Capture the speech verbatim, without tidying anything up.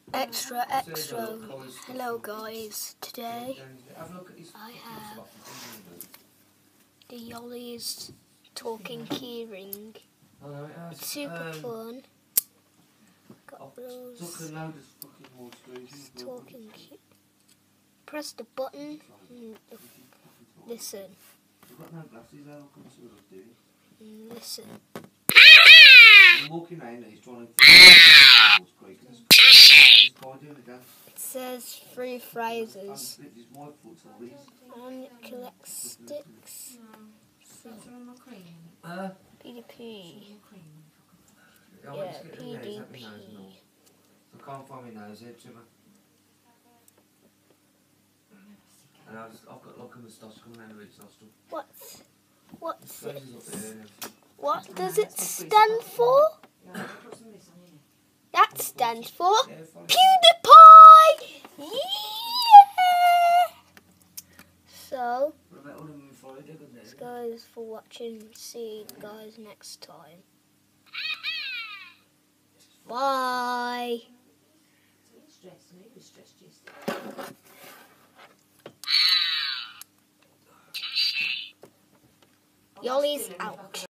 Extra, extra. Hello guys, today I have the Yollies talking keyring. It's super fun. Got those talking key. Press the button and listen. And listen. I'm walking around and he's trying to It says three phrases. And it collects sticks. Uh, P D P. Yeah, P D P. I can't find my nose here, Trimmer. And I've, I've got like a moustache coming out of each nostril. What? What's it? There, what does it stand for? That stands for PewDiePie! Yeah! So, thanks guys for watching. See you guys next time. Bye! Yollies out.